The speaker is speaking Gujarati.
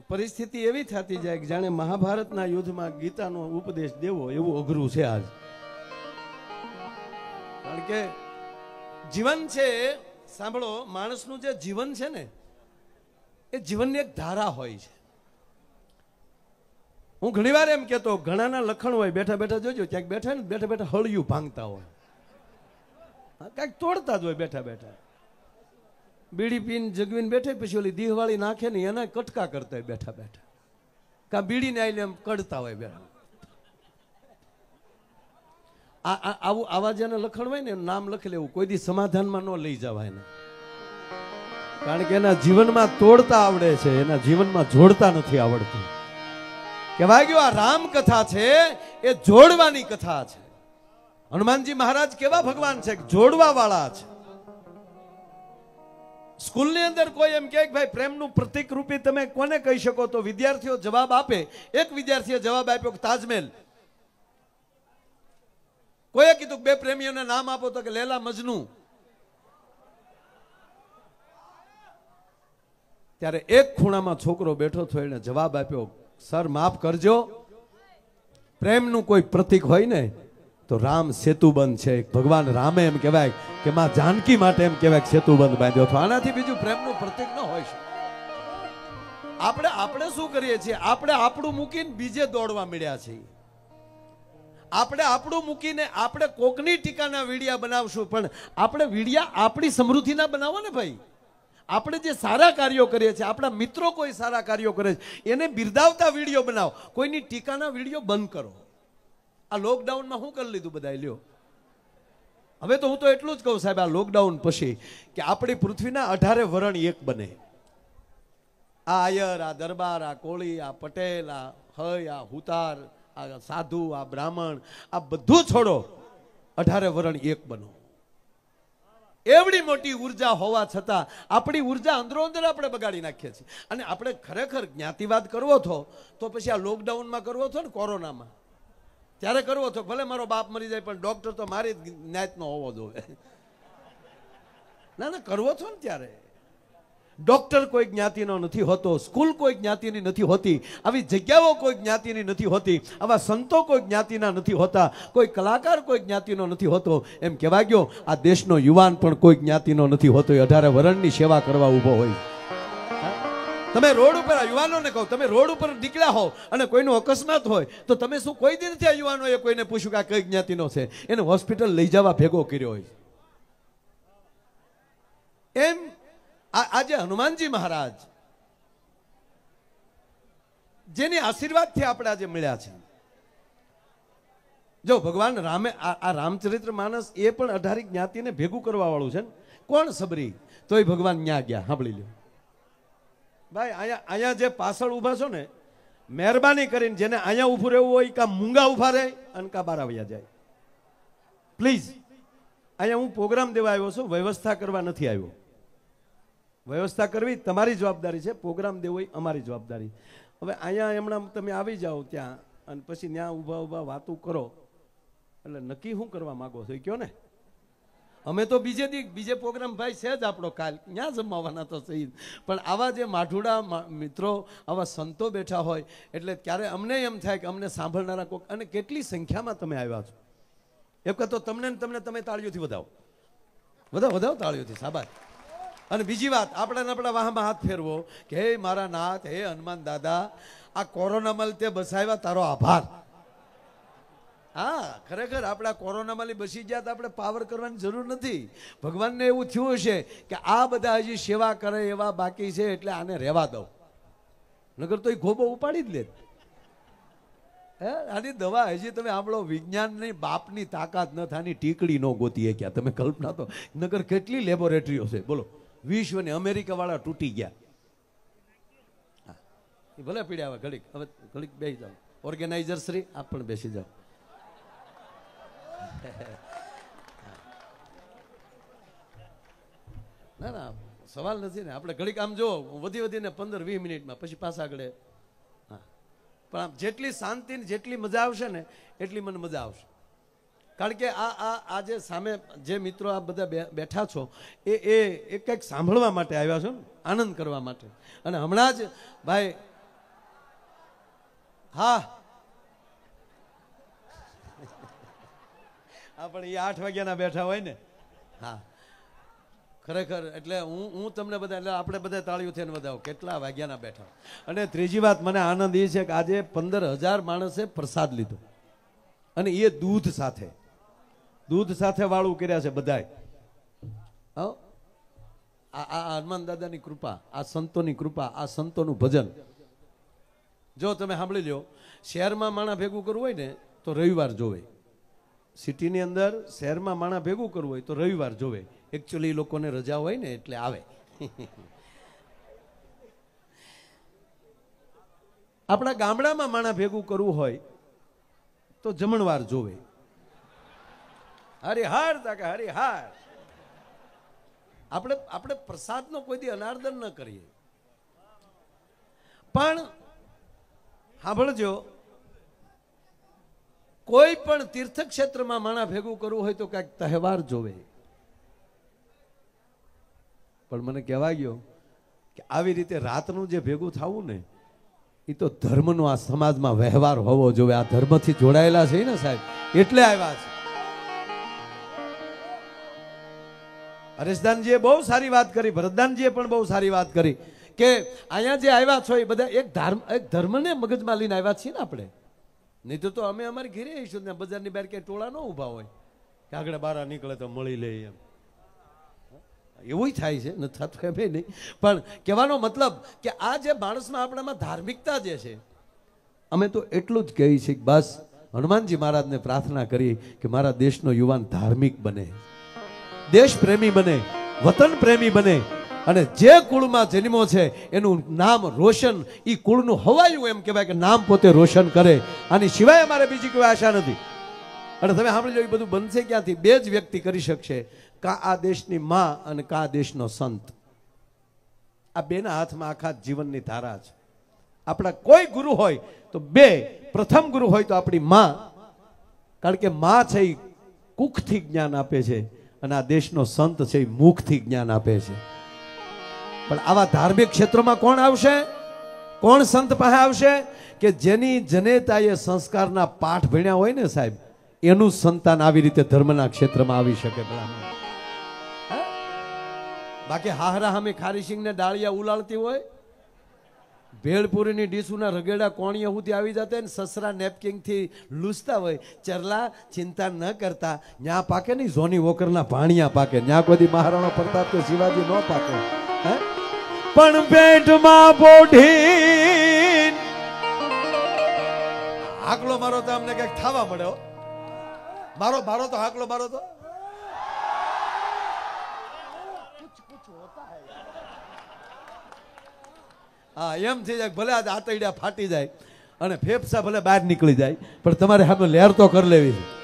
પરિસ્થિતિ એવી થતી જાય કે જાણે મહાભારતના યુદ્ધમાં ગીતાનો ઉપદેશ દેવો એવું અઘરું છે આજ. કારણ કે જીવન છે, સાંભળો, માણસનું જે જીવન છે ને એ જીવનની એક ધારા હોય છે. હું ઘણી વાર એમ કહેતો, ઘણાના લખણ હોય, બેઠા બેઠા જોજો, ક્યાંક બેઠા ને બેઠા બેઠા હળિયું ભાંગતા હોય, ક્યાંક તોડતા જ હોય બેઠા બેઠા. બીડી પીને જગવીને બેઠે, પછી ઓલી દીહવાળી નાખે ને એના કટકા કરતા હોય બેઠા બેઠા, કાં બીડીને આવીને એમ કડતા હોય બેઠા. આવું આવા જેને લખણ હોય ને નામ લખી લેવું, કોઈ દી સમાધાનમાં ન લઈ જવાય ને. કારણ કે એના જીવનમાં તોડતા આવડે છે, એના જીવનમાં જોડતા નથી આવડતું. કહેવાય ગયું આ રામ કથા છે એ જોડવાની કથા છે. હનુમાનજી મહારાજ કેવા ભગવાન છે, જોડવા વાળા છે. સ્કૂલની અંદર કોઈ એમ કહે કે ભાઈ પ્રેમનું પ્રતિક રૂપી તમે કોને કહી શકો, તો વિદ્યાર્થીઓ જવાબ આપે. એક વિદ્યાર્થીએ જવાબ આપ્યો કે તાજમહેલ. કોઈએ કીધું બે પ્રેમીઓને નામ આપો, તો કે લેલા મજનુ. ત્યારે એક ખૂણામાં છોકરો બેઠો થયો, એને જવાબ આપ્યો, સર માફ કરજો, પ્રેમનું કોઈ પ્રતિક હોય ને તો રામ સેતુબંધ છે. ભગવાન રામે એમ કહેવાય કે માં જાનકી માટે એમ કહેવાય કે સેતુબંધ બાંધ્યો હતો. આનાથી બીજું પ્રેમનું પ્રતિક ન હોય શકે. આપણે શું કરીએ છીએ, આપણે આપણું મૂકીને બીજે દોડવા મળ્યા છીએ. આપણે આપણું મૂકીને આપણે કોકની ટીકાના વીડિયા બનાવશું, પણ આપણે વીડિયા આપણી સમૃદ્ધિના બનાવો ને ભાઈ. આપણે જે સારા કાર્યો કરીએ છીએ, આપણા મિત્રો કોઈ સારા કાર્યો કરે છે, એને બિરદાવતા વિડીયો બનાવો, કોઈની ટીકાના વિડીયો બંધ કરો. આ લોકડાઉનમાં શું કરી લીધું બધા લ્યો. હવે તો હું તો એટલું જ કહું સાહેબ, આ લોકડાઉન પછી કે આપણી પૃથ્વીના 18 વરણ એક બને. આ આયર, આ દરબાર, આ કોળી, આ પટેલ, આ હય, આ હુતાર, આ સાધુ, આ બ્રાહ્મણ, આ બધું છોડો, 18 વરણ એક બનો. એવડી મોટી ઉર્જા હોવા છતાં આપણી ઉર્જા અંદરો અંદર આપણે બગાડી નાખીએ છીએ. અને આપણે ખરેખર જ્ઞાતિવાદ કરવો હતો તો પછી આ લોકડાઉનમાં કરવો હતો ને, કોરોનામાં ત્યારે કરવો હતો. ભલે મારો બાપ મરી જાય પણ ડોક્ટર તો મારી જ્ઞાતનો હોવો જોઈએ. ના ના, કરવો છો ને ત્યારે. ડોક્ટર કોઈ જ્ઞાતિનો નથી હોતો, સ્કૂલ કોઈ જ્ઞાતિની નથી હોતી, આવી જગ્યાઓ કોઈ જ્ઞાતિની નથી હોતી, આવા સંતો કોઈ જ્ઞાતિના નથી હોતા, કોઈ કલાકાર કોઈ જ્ઞાતિનો નથી હોતો. એમ કહેવા ગયો આ દેશનો યુવાન પણ કોઈ જ્ઞાતિનો નથી હોતો, 18 વરણની સેવા કરવા ઊભો હોય. તમે રોડ ઉપર યુવાનોને કહો, તમે રોડ ઉપર નીકળ્યા હો અને કોઈનો અકસ્માત હોય તો તમે શું કોઈ દી નથી આ યુવાનોએ કોઈને પૂછ્યું કે આ કઈ જ્ઞાતિનો છે, એને હોસ્પિટલ લઈ જવા ભેગો કર્યો હોય. એમ આજે હનુમાનજી મહારાજ જેની આશીર્વાદથી આપણે આજે મળ્યા છે. જો ભગવાન રામે આ રામચરિત્ર માનસ એ પણ 18 જ્ઞાતિને ભેગું કરવા વાળું છે ને. કોણ સબરી, તોય ભગવાન ન્યા ગયા. સાંભળી લો ભાઈ, અહીંયા જે પાછળ ઉભા છો ને, મહેરબાની કરીને જેને અહીંયા ઉભું રહેવું હોય કાં મૂંગા ઉભા રહે અને કાં બાર આવ્યા જાય. પ્લીઝ, અહીંયા હું પ્રોગ્રામ દેવા આવ્યો છું, વ્યવસ્થા કરવા નથી આવ્યો. વ્યવસ્થા કરવી તમારી જવાબદારી છે, પ્રોગ્રામ દેવો હોય અમારી જવાબદારી. હવે અહીંયા હમણાં તમે આવી જાઓ ત્યાં અને પછી ત્યાં ઊભા ઊભા વાતું કરો, એટલે નક્કી શું કરવા માંગો છો એ કહો ને. અમે તો બીજે પ્રોગ્રામ ભાઈ છે જ આપણો, કાલ ત્યાં જમાવાના તો સહી. પણ આવા જે માઠુડા મિત્રો, આવા સંતો બેઠા હોય એટલે ક્યારે અમને એમ થાય કે અમને સાંભળનારા કોક, અને કેટલી સંખ્યામાં તમે આવ્યા છો. એક તો તમે તાળીઓથી વધાવો તાળીઓથી, શાબાશ. અને બીજી વાત, આપણા વાહમાં હાથ ફેરવો કે હે મારા નાથ, હે હનુમાન દાદા, આ કોરોનામાં તે બસાવ્યા, તારો આભાર. હા, ખરેખર આપણા કોરોનામાં બસી ગયા તો આપણે પાવર કરવાની જરૂર નથી. ભગવાનને એવું થયું હશે કે આ બધા હજી સેવા કરે એવા બાકી છે એટલે આને રહેવા દો, નગર તો એ ગોબો ઉપાડી જ લે. હે, આની દવા હજી તમે આપણો વિજ્ઞાનની બાપની તાકાત ન થાની ટીકડી ન ગોતીએ ક્યાં. તમે કલ્પના તો, નગર કેટલી લેબોરેટરીઓ છે બોલો, વિશ્વની. અમેરિકા વાળા તૂટી ગયા. ભલે પીડ્યા, હવે ઘડીક બેસી જાઓ. ઓર્ગેનાઇઝર શ્રી આપ પણ બેસી જાઓ. ના ના, સવાલ નથી ને. આપણે ઘડીક આમ જો વધીને 15-20 મિનિટમાં પછી પાછા આગળ. હા, પણ આમ જેટલી શાંતિ ને જેટલી મજા આવશે ને એટલી મને મજા આવશે. કારણ કે આ જે સામે જે મિત્રો આ બધા બેઠા છો એ કંઈક સાંભળવા માટે આવ્યા છો ને, આનંદ કરવા માટે. અને હમણાં જ ભાઈ હા પણ એ 8 વાગ્યાના બેઠા હોય ને. હા ખરેખર એટલે હું તમને બધા એટલે આપણે બધા તાળીઓ થઈને વધાવો કેટલા વાગ્યાના બેઠા. અને ત્રીજી વાત મને આનંદ એ છે કે આજે 15,000 માણસે પ્રસાદ લીધો અને એ દૂધ સાથે વાળું કર્યા છે બધાય. આ હનુમાન દાદાની કૃપા, આ સંતોની કૃપા, આ સંતોનું ભજન. જો તમે સાંભળી લો, શહેરમાં માણા ભેગું કરવું હોય ને તો રવિવાર જોવે. સિટીની અંદર શહેરમાં માણા ભેગું કરવું હોય તો રવિવાર જોવે. એકચ્યુઅલી લોકોને રજા હોય ને એટલે આવે. આપણા ગામડામાં માણા ભેગું કરવું હોય તો જમણવાર જોવે. હરિહાર તાકે હરિહાર. આપણે પ્રસાદનો કોઈ દી અનાર્દન ન કરીએ. પણ સાંભળજો, કોઈ પણ તીર્થક્ષેત્રમાં માણા ભેગું કરવું હોય તો કંઈક તહેવાર જોવે. પણ મને કહેવા ગયો કે આવી રીતે રાતનું જે ભેગું થવું ને એ તો ધર્મનો આ સમાજમાં વ્યવહાર હોવો જોઈએ. આ ધર્મથી જોડાયેલા છે ને સાહેબ, એટલે આવ્યા છે. હરેશદાનજીએ બહુ સારી વાત કરી, ભરતદાનજીએ પણ બહુ સારી વાત કરી કે અહીંયા જે આવ્યા છો એ બધા એક ધર્મને મગજમાં લઈને આવ્યા છીએ ને આપણે. નહીં તો અમે અમારી ઘેરે આવીશું ને બજારની બહાર ક્યાંય ટોળા ન ઊભા હોય કે આગળ બહાર નીકળે તો મળી લે એમ. એવું થાય છે, ન થતું એમ નહીં. પણ કહેવાનો મતલબ કે આ જે માણસમાં આપણામાં ધાર્મિકતા જે છે, અમે તો એટલું જ કહીએ છીએ કે બસ હનુમાનજી મહારાજને પ્રાર્થના કરી કે મારા દેશનો યુવાન ધાર્મિક બને, દેશ પ્રેમી બને, વતન પ્રેમી બને અને જે કુળમાં જન્મો છે એનું નામ રોશન, એ કુળનું હવાયું એમ કહેવાય કે નામ પોતે રોશન કરે. આની સિવાય અમારે બીજી કોઈ આશા નથી. અને તમે સાંભળી લો, એ બધું બનશે ક્યાંથી? બે જ વ્યક્તિ કરી શકશે, કા આ દેશની માં અને કા આ દેશનો સંત. આ બેના હાથમાં આખા જીવનની ધારા છે. આપણા કોઈ ગુરુ હોય તો બે, પ્રથમ ગુરુ હોય તો આપણી માં, કારણ કે માં છે એ કુખથી જ્ઞાન આપે છે અને આ દેશનો સંત છે એ મુખથી જ્ઞાન આપે છે. પણ આવા ધાર્મિક ક્ષેત્રોમાં કોણ આવશે? કોણ સંત પાસે આવશે? કે જેની જનેતાએ સંસ્કારના પાઠ ભણ્યા હોય ને સાહેબ, એનું સંતાન આવી રીતે ધર્મના ક્ષેત્રમાં આવી શકે. બાકી હાહરા સામે ખારીસિંગને ડાળિયા ઉલાળતી હોય, ભેળપુરીની ડીશુના રગેડા કોણીએ સુધી આવી જતા ને સસરા નેપકિંગથી લૂસતા હોય, ચરલા ચિંતા ન કરતા, ન્યા પાકે નહીં, ઝોની વોકરના ભાણિયા પાકે, ન્યા કોઈ મહારાણા પ્રતાપ કે શિવાજી ન પાકે. પણ પેટમાં પોઢી હાકલો મારો તો અમને કઈક ખાવા મળ્યો. મારો તો હાકલો મારો તો હા એમ થઈ જાય. ભલે આ આતરડિયા ફાટી જાય અને ફેફસા ભલે બહાર નીકળી જાય, પણ તમારે સામે લહેર તો કરી લેવી છે.